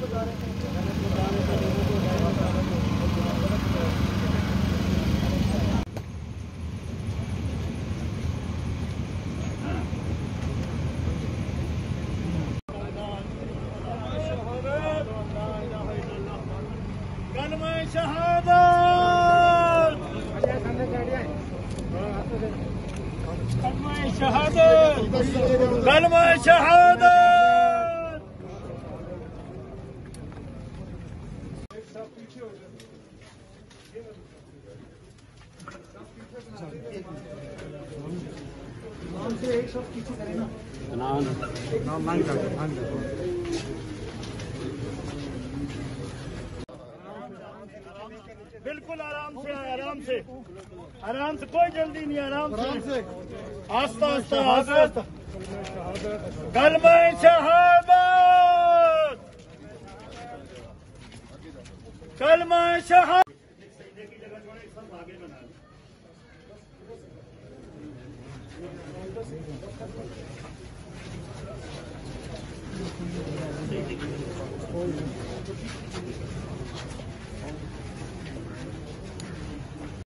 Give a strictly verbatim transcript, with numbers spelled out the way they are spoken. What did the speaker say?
कलमा शहादत, कलमा शहादत, कलमा शहादत। नाम से एक सब पीछे करें ना, नाम नाम मान कर मान कर बिल्कुल आराम से, आराम से, आराम से, कोई जल्दी नहीं, आराम से, आस्ता आस्ता आस्ता। कलमा शहादत, कलमा शहादत।